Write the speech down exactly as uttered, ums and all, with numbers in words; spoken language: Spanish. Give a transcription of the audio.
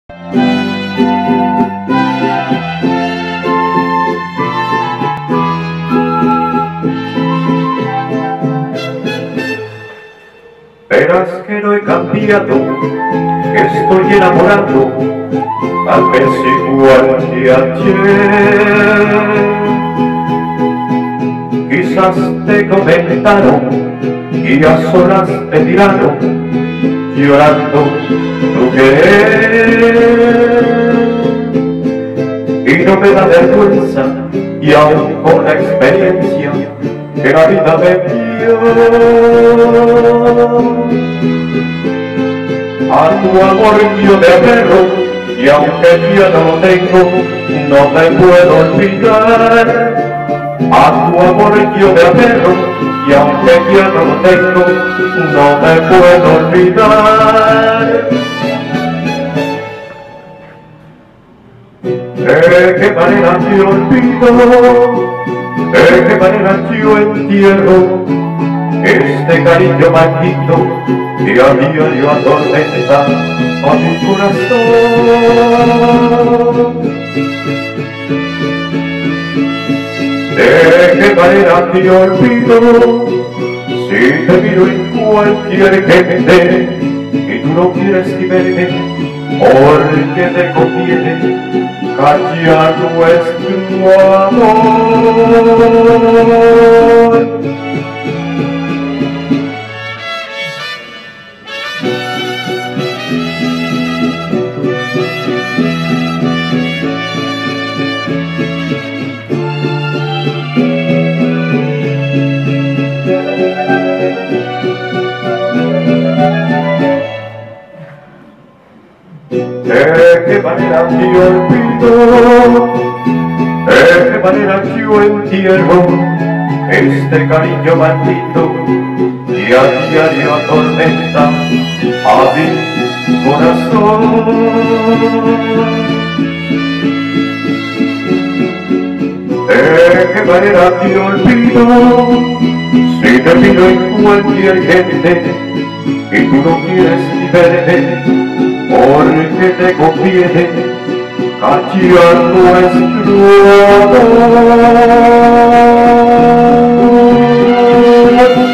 Verás que no he cambiado, que estoy enamorado, tal vez igual que ayer. Quizás te comentaron y a solas te tiraron, llorando tu querer. Y no me da vergüenza, y aún con la experiencia que la vida me dio, a tu amor yo te aferro, y aunque ya no lo tengo, no te puedo olvidar. A tu amor yo te aferro, y aunque ya no lo tengo, no te puedo olvidar. ¿De qué manera te olvido? ¿De qué manera yo entierro este cariño maldito que a diario atormenta a mi corazón? ¿De qué manera te olvido? Si te miro en cualquier gente y tú no quieres ni verme, porque te conviene callar nuestro amor. ¿De qué manera te olvido? ¿De qué manera yo entierro este cariño maldito que a diario atormenta a mi corazón? ¿De qué manera te olvido? Si te miro en cualquier gente y tú no quieres ni verme, porque te conviene callar nuestro amor.